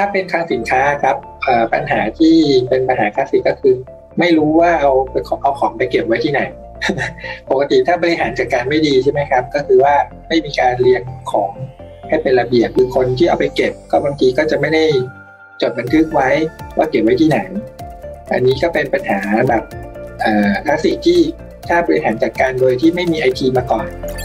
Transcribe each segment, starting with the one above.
ถ้าเป็นคลังสินค้าครับปัญหาที่เป็นปัญหาคลาสสิกก็คือไม่รู้ว่าเอาของไปเก็บไว้ที่ไหน ปกติถ้าบริหารจัดการไม่ดีใช่ไหมครับก็คือว่าไม่มีการเรียงของให้เป็นระเบียบคือคนที่เอาไปเก็บก็บางทีก็จะไม่ได้จดบันทึกไว้ว่าเก็บไว้ที่ไหนอันนี้ก็เป็นปัญหาแบบคลาสสิกที่ถ้าบริหารจัดการโดยที่ไม่มี IT มาก่อน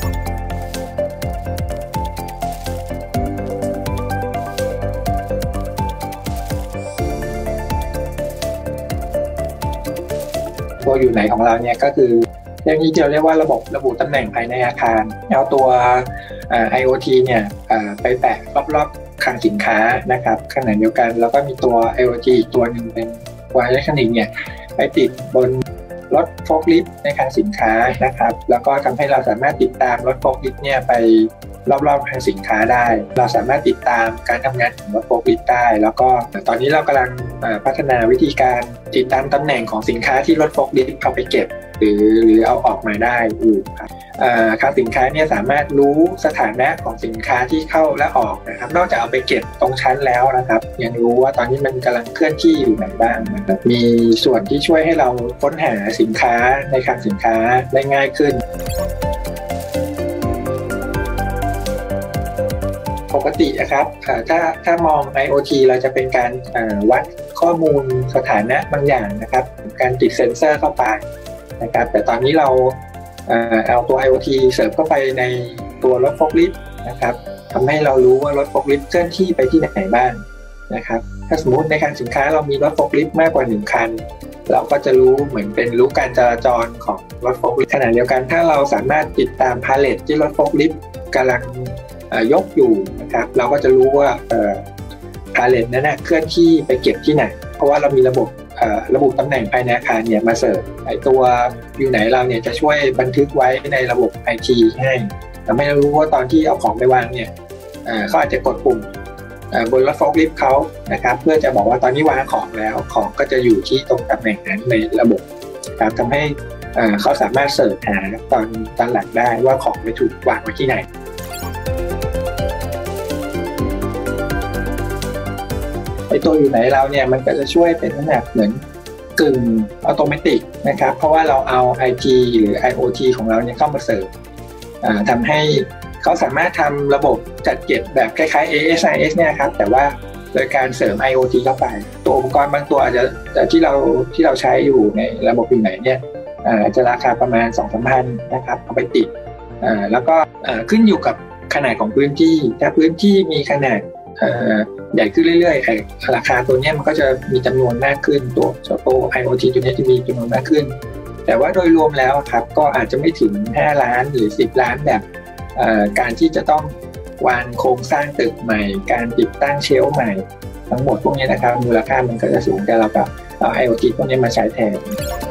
ตัวอยู่ไหนของเราเนี่ยก็คือเรื่องนี้เราเรียกว่าระบุตำแหน่งภายในอาคารเอาตัว IoT เนี่ยไปแปะรอบๆคลังสินค้านะครับขณะเดียวกันแล้วก็มีตัว IoT อีกตัวหนึ่งเป็นไวร์อิเล็กทรอนิกส์เนี่ยไปติดบนรถโฟล์คลิฟต์ในคลังสินค้านะครับแล้วก็ทำให้เราสามารถติดตามรถโฟล์คลิฟต์เนี่ยไปรอบๆคลังสินค้าได้เราสามารถติดตามการทำงานของรถโฟล์คลิฟต์ได้แล้วก็ตอนนี้เรากำลังพัฒนาวิธีการติดตามตำแหน่งของสินค้าที่รถโฟล์คลิฟต์เอาไปเก็บหรือเอาออกมาได้อยู่ครับคลังสินค้าเนี่ยสามารถรู้สถานะของสินค้าที่เข้าและออกนะครับนอกจากเอาไปเก็บตรงชั้นแล้วนะครับยังรู้ว่าตอนนี้มันกำลังเคลื่อนที่อยู่ไหนบ้างนะครับมีส่วนที่ช่วยให้เราค้นหาสินค้าในคลังสินค้าได้ง่ายขึ้นปกตินะครับถ้ามอง IoT เราจะเป็นการวัดข้อมูลสถานะบางอย่างนะครับการติดเซ็นเซอร์เข้าไปนะครับแต่ตอนนี้เราเอาตัว IoT เสริมเข้าไปในตัวรถโฟล์คลิฟต์นะครับทำให้เรารู้ว่ารถโฟล์คลิฟต์เคลื่อนที่ไปที่ไหนบ้างนะครับถ้าสมมติในคลังสินค้าเรามีรถโฟล์คลิฟต์มากกว่า1คันเราก็จะรู้เหมือนเป็นรู้การจราจรของรถโฟล์คลิฟต์ขณะเดียวกันถ้าเราสามารถติดตามพาเลทที่รถโฟล์คลิฟต์กำลังยกอยู่นะครับเราก็จะรู้ว่าพาเลทนั้นเคลื่อนที่ไปเก็บที่ไหนเพราะว่าเรามีระบุตำแหน่งภายในอาคารเนี่ยมาเสิร์ฟไอตัวอยู่ไหนเราเนี่ยจะช่วยบันทึกไว้ในระบบ IT ให้ทำให้เรารู้ว่าตอนที่เอาของไปวางเนี่ยเขาอาจจะกดปุ่มบนรถโฟล์คลิฟต์เขานะครับเพื่อจะบอกว่าตอนนี้วางของแล้วของก็จะอยู่ที่ตรงตำแหน่งนั้นในระบบครับทำให้เขาสามารถเสิร์ชหาตอนหลังได้ว่าของไปถูกวางไว้ที่ไหนไอตัวอยู่ไหนเราเนี่ยมันก็จะช่วยเป็นลักษณะเหมือนกึ่งอัตโนมัตินะครับเพราะว่าเราเอา IT หรือ IoT ของเราเนี่ยเข้ามาเสริมทำให้เขาสามารถทำระบบจัดเก็บแบบคล้ายๆ ASIS เนี่ยครับแต่ว่าโดยการเสริม IoT เข้าไปตัวอุปกรณ์บางตัวอาจจะที่เราใช้อยู่ในระบบอยู่ไหนเนี่ยจะราคาประมาณ 2-3 พันนะครับเอาไปติดแล้วก็ขึ้นอยู่กับขนาดของพื้นที่ถ้าพื้นที่มีขนาดใหญ่ขึ้นเรื่อยๆราคาตัวนี้มันก็จะมีจำนวนมากขึ้นตัวIoT ตัวนี้จะมีจำนวนมากขึ้นแต่ว่าโดยรวมแล้วครับก็อาจจะไม่ถึง5ล้านหรือ10ล้านแบบการที่จะต้องวางโครงสร้างตึกใหม่การติดตั้งเชลฟ์ใหม่ทั้งหมดพวกนี้นะครับมูลค่ามันก็จะสูงแต่เราก็เอา IoT พวกนี้มาใช้แทน